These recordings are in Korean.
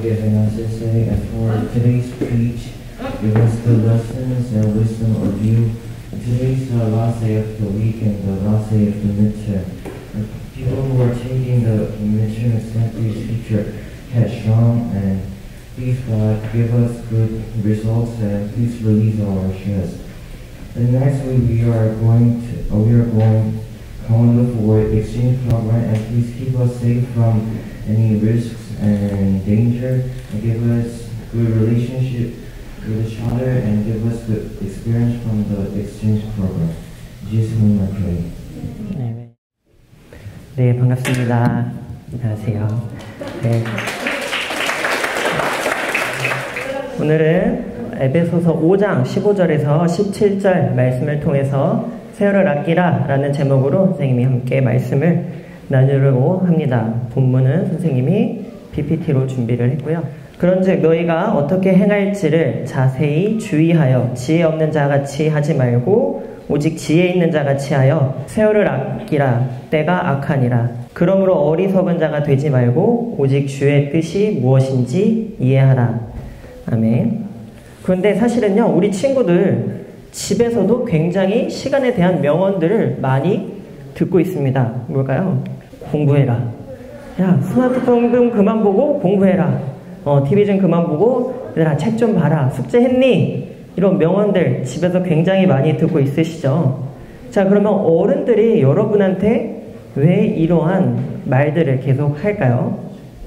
giving us this day, and for today's speech, give us good lessons and wisdom of you. Today's the last day of the week and the last day of the midterm. People who are taking the midterm exam, please keep your head strong, and please God give us good results, and please release our stress. And next week we are going Commonwealth War exchange program, and please keep us safe from any risks and danger, and give us good relationship with each other, and give us good experience from the exchange program. In Jesus' name I pray. 네, 반갑습니다. 안녕하세요. 네. 오늘은 에베소서 5장 15절에서 17절 말씀을 통해서 세월을 아끼라 라는 제목으로 선생님이 함께 말씀을 나누려고 합니다. 본문은 선생님이 PPT로 준비를 했고요. 그런즉 너희가 어떻게 행할지를 자세히 주의하여 지혜 없는 자같이 하지 말고 오직 지혜 있는 자같이 하여 세월을 아끼라. 때가 악하니라. 그러므로 어리석은 자가 되지 말고 오직 주의 뜻이 무엇인지 이해하라. 아멘. 그런데 사실은요, 우리 친구들 집에서도 굉장히 시간에 대한 명언들을 많이 듣고 있습니다. 뭘까요? 공부해라. 야, 스마트폰 좀 그만 보고 공부해라. TV 좀 그만 보고 얘들아 책 좀 봐라. 숙제했니? 이런 명언들 집에서 굉장히 많이 듣고 있으시죠? 자, 그러면 어른들이 여러분한테 왜 이러한 말들을 계속 할까요?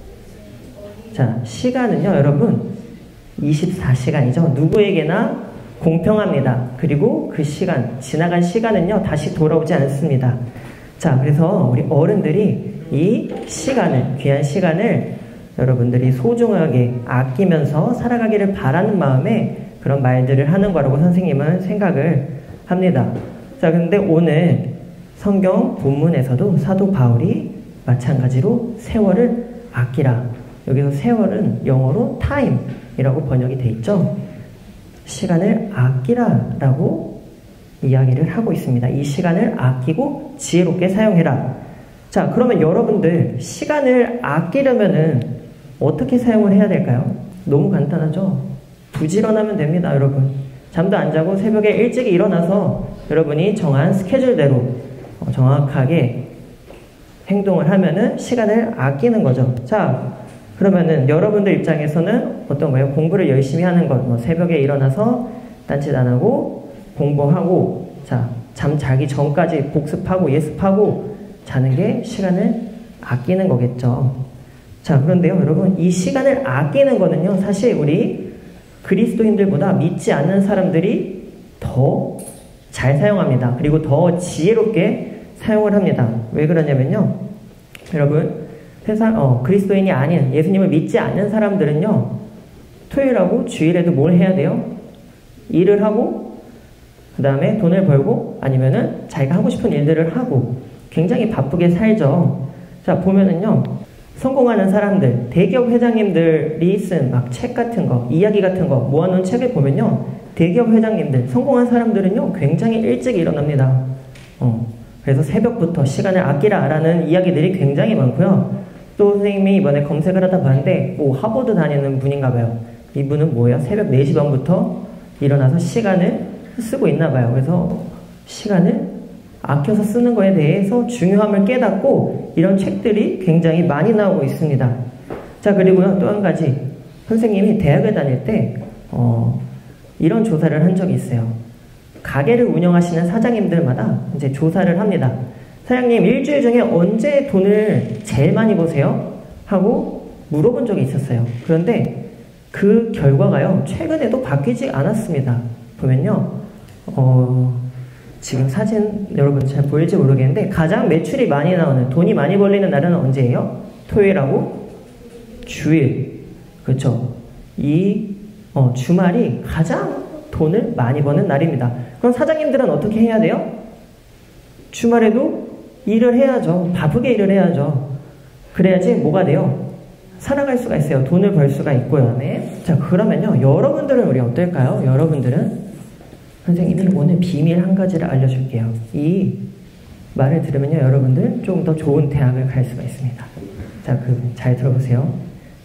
자, 시간은요, 여러분 24시간이죠. 누구에게나 공평합니다. 그리고 그 시간, 지나간 시간은요, 다시 돌아오지 않습니다. 자, 그래서 우리 어른들이 이 시간을, 귀한 시간을 여러분들이 소중하게 아끼면서 살아가기를 바라는 마음에 그런 말들을 하는 거라고 선생님은 생각을 합니다. 자, 근데 오늘 성경 본문에서도 사도 바울이 마찬가지로 세월을 아끼라. 여기서 세월은 영어로 time이라고 번역이 돼 있죠. 시간을 아끼라 라고 이야기를 하고 있습니다. 이 시간을 아끼고 지혜롭게 사용해라. 자, 그러면 여러분들 시간을 아끼려면은 어떻게 사용을 해야 될까요? 너무 간단하죠? 부지런하면 됩니다, 여러분. 잠도 안 자고 새벽에 일찍 일어나서 여러분이 정한 스케줄대로 정확하게 행동을 하면은 시간을 아끼는 거죠. 자, 그러면은 여러분들 입장에서는 어떤 거예요? 공부를 열심히 하는 것, 새벽에 일어나서 딴짓 안 하고 공부하고, 자, 잠 자기 전까지 복습하고 예습하고 자는 게 시간을 아끼는 거겠죠. 자, 그런데요, 여러분, 이 시간을 아끼는 거는요, 사실 우리 그리스도인들보다 믿지 않는 사람들이 더 잘 사용합니다. 그리고 더 지혜롭게 사용을 합니다. 왜 그러냐면요, 여러분, 그리스도인이 아닌, 예수님을 믿지 않는 사람들은요, 토요일하고 주일에도 뭘 해야 돼요? 일을 하고, 그 다음에 돈을 벌고, 아니면은 자기가 하고 싶은 일들을 하고, 굉장히 바쁘게 살죠. 자, 보면은요, 성공하는 사람들, 대기업 회장님들이 쓴 막 책 같은 거, 이야기 같은 거 모아놓은 책을 보면요, 대기업 회장님들, 성공한 사람들은요, 굉장히 일찍 일어납니다. 그래서 새벽부터 시간을 아끼라라는 이야기들이 굉장히 많고요. 또 선생님이 이번에 검색을 하다 봤는데, 하버드 다니는 분인가 봐요. 이분은 뭐예요? 새벽 4시 반부터 일어나서 시간을 쓰고 있나 봐요. 그래서 시간을 아껴서 쓰는 거에 대해서 중요함을 깨닫고 이런 책들이 굉장히 많이 나오고 있습니다. 자, 그리고요, 또 한 가지. 선생님이 대학을 다닐 때 이런 조사를 한 적이 있어요. 가게를 운영하시는 사장님들마다 이제 조사를 합니다. 사장님, 일주일 중에 언제 돈을 제일 많이 버세요? 하고 물어본 적이 있었어요. 그런데 그 결과가요, 최근에도 바뀌지 않았습니다. 보면요, 지금 사진 여러분 잘 보일지 모르겠는데, 가장 매출이 많이 나오는, 돈이 많이 벌리는 날은 언제예요? 토요일하고 주일. 그렇죠? 이 주말이 가장 돈을 많이 버는 날입니다. 그럼 사장님들은 어떻게 해야 돼요? 주말에도 일을 해야죠. 바쁘게 일을 해야죠. 그래야지 뭐가 돼요? 살아갈 수가 있어요. 돈을 벌 수가 있고요. 네. 자, 그러면요, 여러분들은 우리 어떨까요? 여러분들은, 선생님이 오늘 비밀 한 가지를 알려줄게요. 이 말을 들으면요, 여러분들 조금 더 좋은 대학을 갈 수가 있습니다. 자, 잘 들어보세요.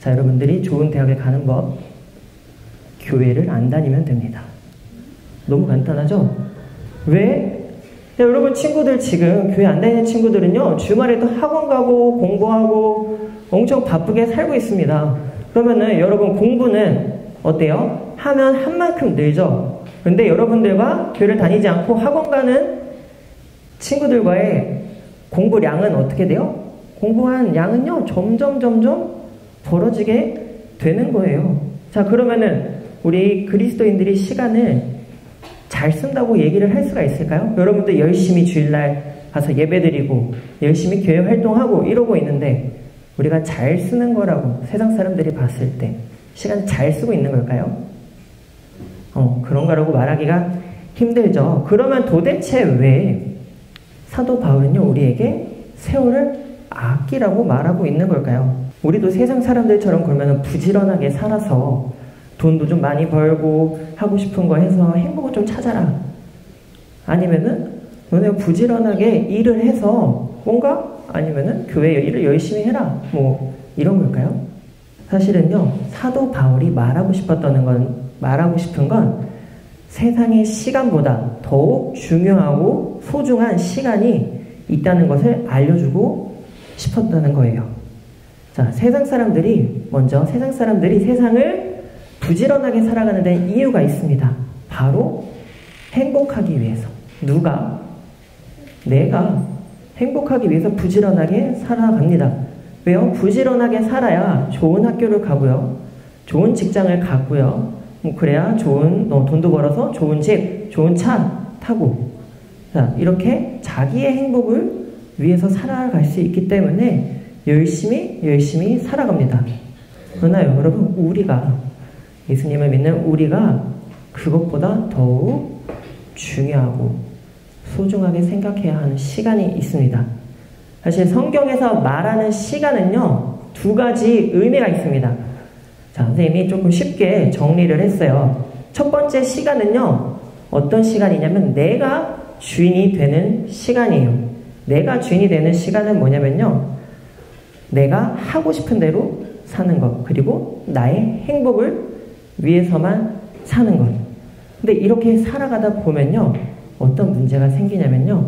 자, 여러분들이 좋은 대학에 가는 법, 교회를 안 다니면 됩니다. 너무 간단하죠? 왜? 네, 여러분 친구들 지금 교회 안 다니는 친구들은요, 주말에도 학원 가고 공부하고 엄청 바쁘게 살고 있습니다. 그러면은 여러분 공부는 어때요? 하면 한 만큼 늘죠. 근데 여러분들과 교회를 다니지 않고 학원 가는 친구들과의 공부량은 어떻게 돼요? 공부한 양은요, 점점 벌어지게 되는 거예요. 자, 그러면은 우리 그리스도인들이 시간을 잘 쓴다고 얘기를 할 수가 있을까요? 여러분들 열심히 주일날 가서 예배드리고 열심히 교회 활동하고 이러고 있는데 우리가 잘 쓰는 거라고 세상 사람들이 봤을 때 시간을 잘 쓰고 있는 걸까요? 그런 거라고 말하기가 힘들죠. 그러면 도대체 왜 사도 바울은요, 우리에게 세월을 아끼라고 말하고 있는 걸까요? 우리도 세상 사람들처럼 그러면 부지런하게 살아서 돈도 좀 많이 벌고 하고 싶은 거 해서 행복을 좀 찾아라. 아니면은 너네 부지런하게 일을 해서 뭔가 아니면은 교회 일을 열심히 해라. 뭐 이런 걸까요? 사실은요, 사도 바울이 말하고 싶은 건 세상의 시간보다 더욱 중요하고 소중한 시간이 있다는 것을 알려주고 싶었다는 거예요. 자, 세상 사람들이 세상을 부지런하게 살아가는 데 이유가 있습니다. 바로 행복하기 위해서. 내가 행복하기 위해서 부지런하게 살아갑니다. 왜요? 부지런하게 살아야 좋은 학교를 가고요. 좋은 직장을 갖고요. 그래야 좋은 돈도 벌어서 좋은 집, 좋은 차 타고. 자, 이렇게 자기의 행복을 위해서 살아갈 수 있기 때문에 열심히 살아갑니다. 그러나요, 여러분, 예수님을 믿는 우리가 그것보다 더욱 중요하고 소중하게 생각해야 하는 시간이 있습니다. 사실 성경에서 말하는 시간은요, 두 가지 의미가 있습니다. 자, 선생님이 조금 쉽게 정리를 했어요. 첫 번째 시간은요, 어떤 시간이냐면 내가 주인이 되는 시간이에요. 내가 주인이 되는 시간은 뭐냐면요, 내가 하고 싶은 대로 사는 것, 그리고 나의 행복을 위해서만 사는 것. 근데 이렇게 살아가다 보면요, 어떤 문제가 생기냐면요,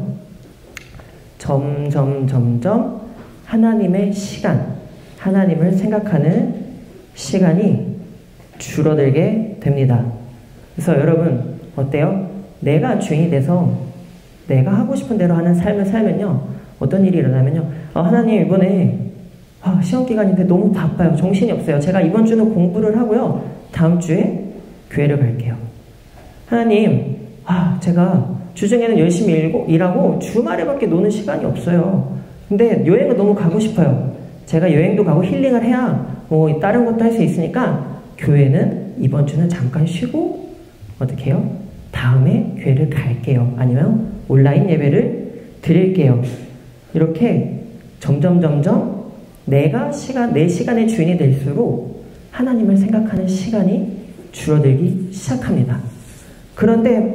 점점 하나님의 시간, 하나님을 생각하는 시간이 줄어들게 됩니다. 그래서 여러분 어때요? 내가 주인이 돼서 내가 하고 싶은 대로 하는 삶을 살면요, 어떤 일이 일어나면요, 하나님 이번에 시험 기간인데 너무 바빠요. 정신이 없어요. 제가 이번 주는 공부를 하고요, 다음 주에 교회를 갈게요. 하나님, 제가 주중에는 열심히 일하고 주말에밖에 노는 시간이 없어요. 근데 여행을 너무 가고 싶어요. 제가 여행도 가고 힐링을 해야 다른 것도 할 수 있으니까 교회는 이번 주는 잠깐 쉬고 어떻게 해요? 다음에 교회를 갈게요. 아니면 온라인 예배를 드릴게요. 이렇게 점점 내 시간의 주인이 될수록 하나님을 생각하는 시간이 줄어들기 시작합니다. 그런데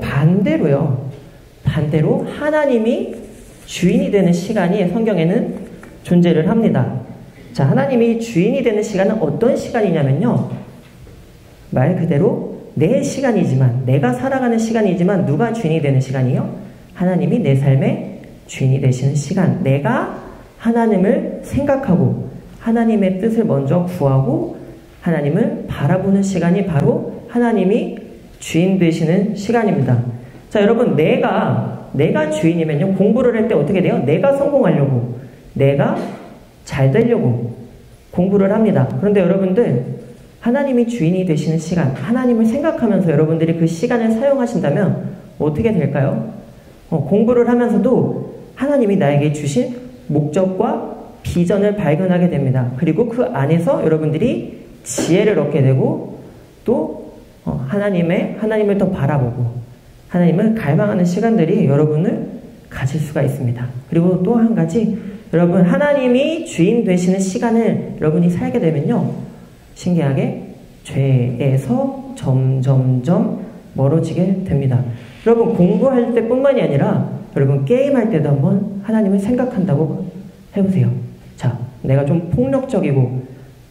반대로 하나님이 주인이 되는 시간이 성경에는 존재를 합니다. 자, 하나님이 주인이 되는 시간은 어떤 시간이냐면요, 말 그대로 내 시간이지만, 내가 살아가는 시간이지만 누가 주인이 되는 시간이요? 하나님이 내 삶의 주인이 되시는 시간. 내가 하나님을 생각하고 하나님의 뜻을 먼저 구하고 하나님을 바라보는 시간이 바로 하나님이 주인 되시는 시간입니다. 자, 여러분, 내가 주인이면요, 공부를 할 때 어떻게 돼요? 내가 성공하려고, 내가 잘 되려고 공부를 합니다. 그런데 여러분들, 하나님이 주인이 되시는 시간, 하나님을 생각하면서 여러분들이 그 시간을 사용하신다면 어떻게 될까요? 공부를 하면서도 하나님이 나에게 주신 목적과 비전을 발견하게 됩니다. 그리고 그 안에서 여러분들이 지혜를 얻게 되고 또 하나님을 더 바라보고 하나님을 갈망하는 시간들이 여러분을 가질 수가 있습니다. 그리고 또 한 가지, 여러분, 하나님이 주인 되시는 시간을 여러분이 살게 되면요, 신기하게 죄에서 점점 멀어지게 됩니다. 여러분, 공부할 때뿐만이 아니라 여러분 게임할 때도 한번 하나님을 생각한다고 해보세요. 자, 내가 좀 폭력적이고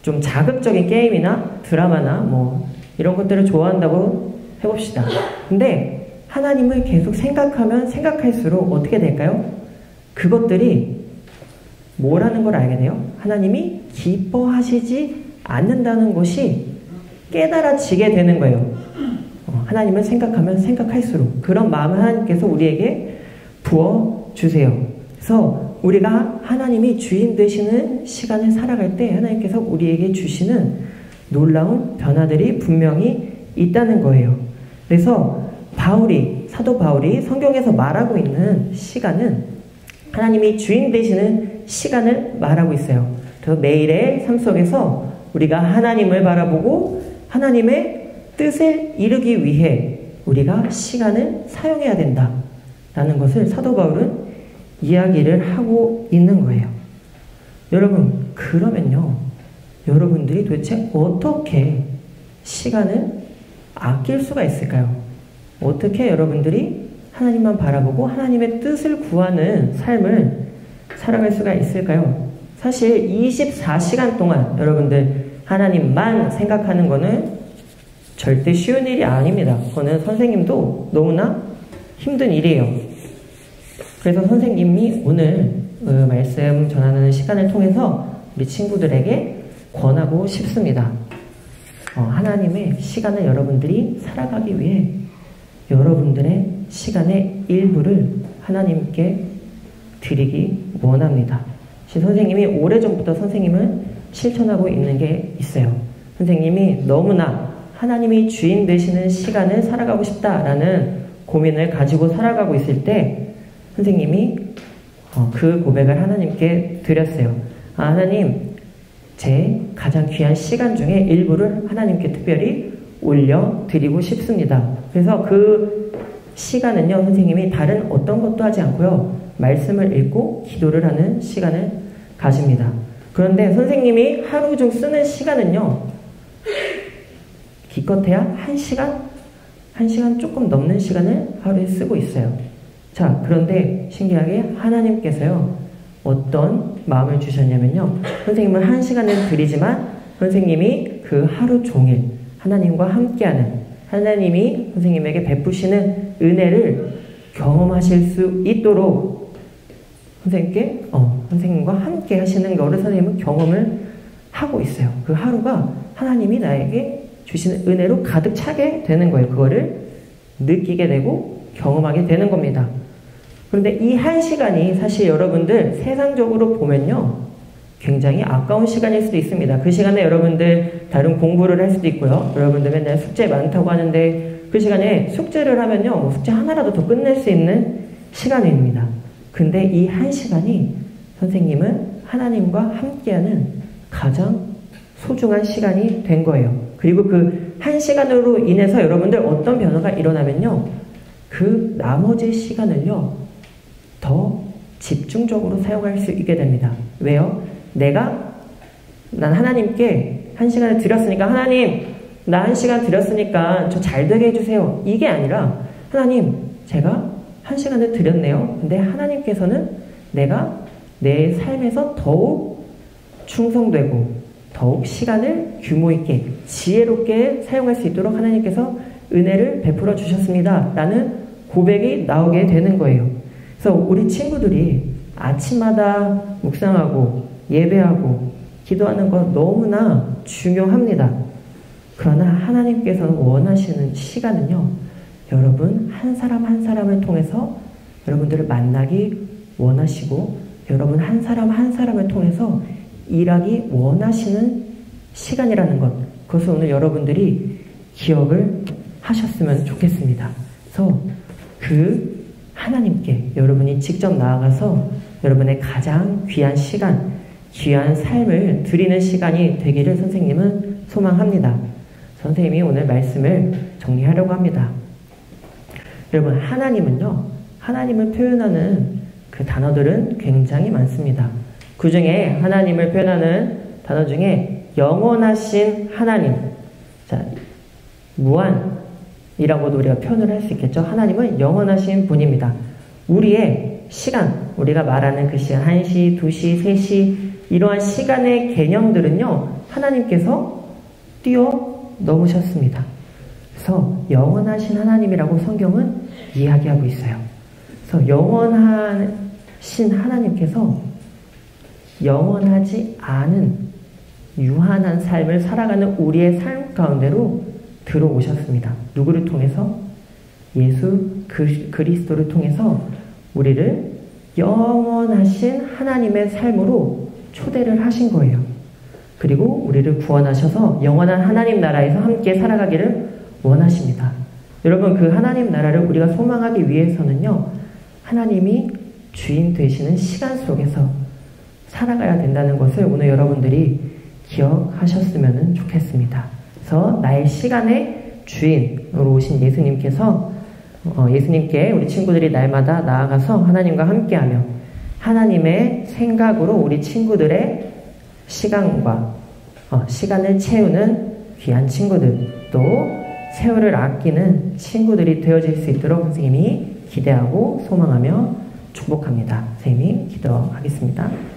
좀 자극적인 게임이나 드라마나 뭐 이런 것들을 좋아한다고 해봅시다. 근데 하나님을 계속 생각하면 생각할수록 어떻게 될까요? 그것들이 뭐라는 걸 알게 돼요? 하나님이 기뻐하시지 않는다는 것이 깨달아지게 되는 거예요. 하나님을 생각하면 생각할수록 그런 마음을 하나님께서 우리에게 부어주세요. 그래서 우리가 하나님이 주인 되시는 시간을 살아갈 때 하나님께서 우리에게 주시는 놀라운 변화들이 분명히 있다는 거예요. 그래서 사도 바울이 성경에서 말하고 있는 시간은 하나님이 주인 되시는 시간을 말하고 있어요. 그래서 매일의 삶 속에서 우리가 하나님을 바라보고 하나님의 뜻을 이루기 위해 우리가 시간을 사용해야 된다라는 것을 사도 바울은 이야기를 하고 있는 거예요. 여러분, 그러면요, 여러분들이 도대체 어떻게 시간을 아낄 수가 있을까요? 어떻게 여러분들이 하나님만 바라보고 하나님의 뜻을 구하는 삶을 살아갈 수가 있을까요? 사실 24시간 동안 여러분들 하나님만 생각하는 거는 절대 쉬운 일이 아닙니다. 그거는 선생님도 너무나 힘든 일이에요. 그래서 선생님이 오늘 말씀 전하는 시간을 통해서 우리 친구들에게 권하고 싶습니다. 하나님의 시간을 여러분들이 살아가기 위해 여러분들의 시간의 일부를 하나님께 드리기 원합니다. 선생님이 오래전부터 선생님은 실천하고 있는 게 있어요. 선생님이 너무나 하나님이 주인 되시는 시간을 살아가고 싶다라는 고민을 가지고 살아가고 있을 때 선생님이 그 고백을 하나님께 드렸어요. 하나님, 제 가장 귀한 시간 중에 일부를 하나님께 특별히 올려드리고 싶습니다. 그래서 그 시간은요, 선생님이 다른 어떤 것도 하지 않고요, 말씀을 읽고 기도를 하는 시간을 가집니다. 그런데 선생님이 하루 중 쓰는 시간은요, 기껏해야 1시간 조금 넘는 시간을 하루에 쓰고 있어요. 자, 그런데 신기하게 하나님께서요, 어떤 마음을 주셨냐면요, 선생님은 1시간을 드리지만 선생님이 그 하루 종일 하나님과 함께하는, 하나님이 선생님에게 베푸시는 은혜를 경험하실 수 있도록 선생님과 함께 하시는 거를 선생님은 경험을 하고 있어요. 그 하루가 하나님이 나에게 주시는 은혜로 가득 차게 되는 거예요. 그거를 느끼게 되고 경험하게 되는 겁니다. 그런데 이 1시간이 사실 여러분들 세상적으로 보면요, 굉장히 아까운 시간일 수도 있습니다. 그 시간에 여러분들 다른 공부를 할 수도 있고요. 여러분들 맨날 숙제 많다고 하는데 그 시간에 숙제를 하면요, 숙제 하나라도 더 끝낼 수 있는 시간입니다. 근데 이 1시간이 선생님은 하나님과 함께하는 가장 소중한 시간이 된 거예요. 그리고 그 1시간으로 인해서 여러분들 어떤 변화가 일어나면요, 그 나머지 시간을요, 더 집중적으로 사용할 수 있게 됩니다. 왜요? 난 하나님께 1시간을 드렸으니까, 하나님, 나 1시간 드렸으니까 저 잘 되게 해주세요. 이게 아니라, 하나님, 제가 1시간을 드렸네요. 근데 하나님께서는 내가 내 삶에서 더욱 충성되고 더욱 시간을 규모 있게 지혜롭게 사용할 수 있도록 하나님께서 은혜를 베풀어 주셨습니다. 라는 고백이 나오게 되는 거예요. 그래서 우리 친구들이 아침마다 묵상하고 예배하고 기도하는 것 너무나 중요합니다. 그러나 하나님께서는 원하시는 시간은요, 여러분 한 사람 한 사람을 통해서 여러분들을 만나기 원하시고, 여러분 한 사람 한 사람을 통해서 일하기 원하시는 시간이라는 것, 그것을 오늘 여러분들이 기억을 하셨으면 좋겠습니다. 그래서 그 하나님께 여러분이 직접 나아가서 여러분의 가장 귀한 시간, 귀한 삶을 드리는 시간이 되기를 선생님은 소망합니다. 선생님이 오늘 말씀을 정리하려고 합니다. 여러분, 하나님은요, 하나님을 표현하는 그 단어들은 굉장히 많습니다. 그 중에 하나님을 표현하는 단어 중에 영원하신 하나님, 자, 무한이라고도 우리가 표현을 할 수 있겠죠. 하나님은 영원하신 분입니다. 우리의 시간, 우리가 말하는 그 시간, 1시, 2시, 3시, 이러한 시간의 개념들은요, 하나님께서 뛰어넘으셨습니다. 그래서 영원하신 하나님이라고 성경은 이야기하고 있어요. 그래서 영원하신 하나님께서 영원하지 않은 유한한 삶을 살아가는 우리의 삶 가운데로 들어오셨습니다. 누구를 통해서? 예수 그리스도를 통해서 우리를 영원하신 하나님의 삶으로 초대를 하신 거예요. 그리고 우리를 구원하셔서 영원한 하나님 나라에서 함께 살아가기를 원하십니다. 여러분, 그 하나님 나라를 우리가 소망하기 위해서는요, 하나님이 주인 되시는 시간 속에서 살아가야 된다는 것을 오늘 여러분들이 기억하셨으면 좋겠습니다. 그래서 나의 시간의 주인으로 오신 예수님께서 예수님께 우리 친구들이 날마다 나아가서 하나님과 함께하며 하나님의 생각으로 우리 친구들의 시간을 채우는 귀한 친구들, 또 세월을 아끼는 친구들이 되어질 수 있도록 선생님이 기대하고 소망하며 축복합니다. 선생님이 기도하겠습니다.